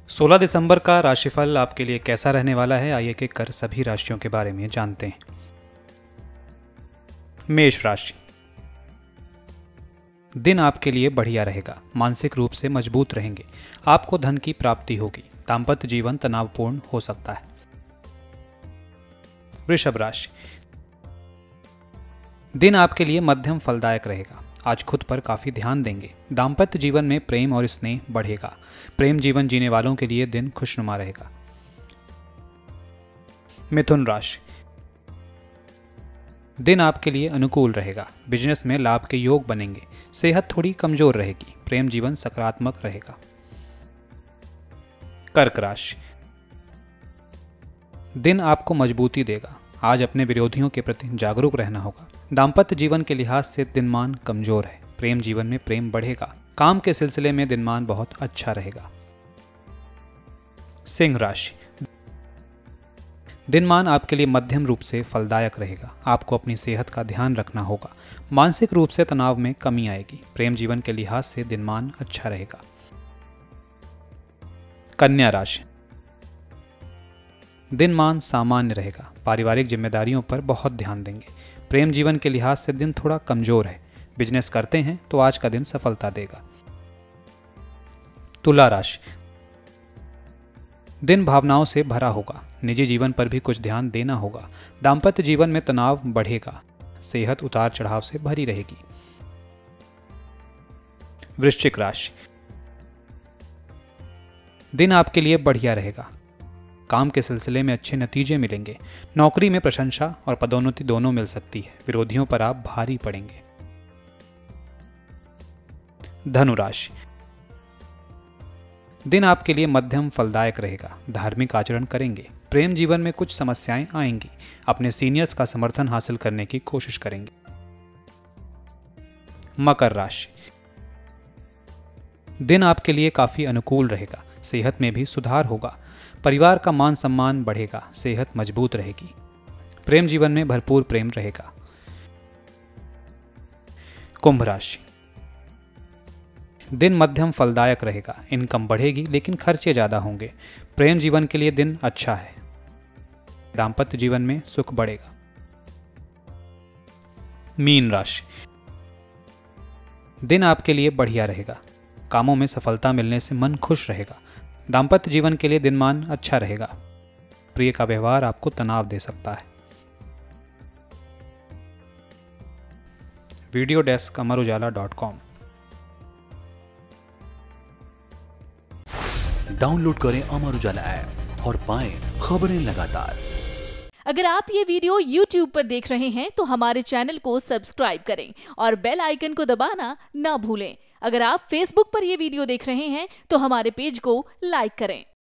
16 दिसंबर का राशिफल आपके लिए कैसा रहने वाला है, आइए कि कर सभी राशियों के बारे में जानते हैं। मेष राशि, दिन आपके लिए बढ़िया रहेगा, मानसिक रूप से मजबूत रहेंगे, आपको धन की प्राप्ति होगी, दाम्पत्य जीवन तनावपूर्ण हो सकता है। वृषभ राशि, दिन आपके लिए मध्यम फलदायक रहेगा, आज खुद पर काफी ध्यान देंगे, दाम्पत्य जीवन में प्रेम और स्नेह बढ़ेगा, प्रेम जीवन जीने वालों के लिए दिन खुशनुमा रहेगा। मिथुन राशि, दिन आपके लिए अनुकूल रहेगा, बिजनेस में लाभ के योग बनेंगे, सेहत थोड़ी कमजोर रहेगी, प्रेम जीवन सकारात्मक रहेगा। कर्क राशि, दिन आपको मजबूती देगा, आज अपने विरोधियों के प्रति जागरूक रहना होगा, दाम्पत्य जीवन के लिहाज से दिनमान कमजोर है, प्रेम जीवन में प्रेम बढ़ेगा, काम के सिलसिले में दिनमान बहुत अच्छा रहेगा। सिंह राशि, दिनमान आपके लिए मध्यम रूप से फलदायक रहेगा, आपको अपनी सेहत का ध्यान रखना होगा, मानसिक रूप से तनाव में कमी आएगी, प्रेम जीवन के लिहाज से दिनमान अच्छा रहेगा। कन्या राशि, दिनमान सामान्य रहेगा, पारिवारिक जिम्मेदारियों पर बहुत ध्यान देंगे, प्रेम जीवन के लिहाज से दिन थोड़ा कमजोर है, बिजनेस करते हैं तो आज का दिन सफलता देगा। तुला राशि, दिन भावनाओं से भरा होगा, निजी जीवन पर भी कुछ ध्यान देना होगा, दाम्पत्य जीवन में तनाव बढ़ेगा, सेहत उतार चढ़ाव से भरी रहेगी। वृश्चिक राशि, दिन आपके लिए बढ़िया रहेगा, काम के सिलसिले में अच्छे नतीजे मिलेंगे, नौकरी में प्रशंसा और पदोन्नति दोनों मिल सकती है, विरोधियों पर आप भारी पड़ेंगे। धनु राशि, दिन आपके लिए मध्यम फलदायक रहेगा, धार्मिक आचरण करेंगे, प्रेम जीवन में कुछ समस्याएं आएंगी, अपने सीनियर्स का समर्थन हासिल करने की कोशिश करेंगे। मकर राशि, दिन आपके लिए काफी अनुकूल रहेगा, सेहत में भी सुधार होगा, परिवार का मान सम्मान बढ़ेगा, सेहत मजबूत रहेगी, प्रेम जीवन में भरपूर प्रेम रहेगा। कुंभ राशि, दिन मध्यम फलदायक रहेगा, इनकम बढ़ेगी लेकिन खर्चे ज्यादा होंगे, प्रेम जीवन के लिए दिन अच्छा है, दाम्पत्य जीवन में सुख बढ़ेगा। मीन राशि, दिन आपके लिए बढ़िया रहेगा, कामों में सफलता मिलने से मन खुश रहेगा, दाम्पत्य जीवन के लिए दिनमान अच्छा रहेगा, प्रिय का व्यवहार आपको तनाव दे सकता है। Video desk amarujala.com। डाउनलोड करें अमर उजाला ऐप और पाएं खबरें लगातार। अगर आप ये वीडियो YouTube पर देख रहे हैं तो हमारे चैनल को सब्सक्राइब करें और बेल आइकन को दबाना ना भूलें। अगर आप Facebook पर ये वीडियो देख रहे हैं तो हमारे पेज को लाइक करें।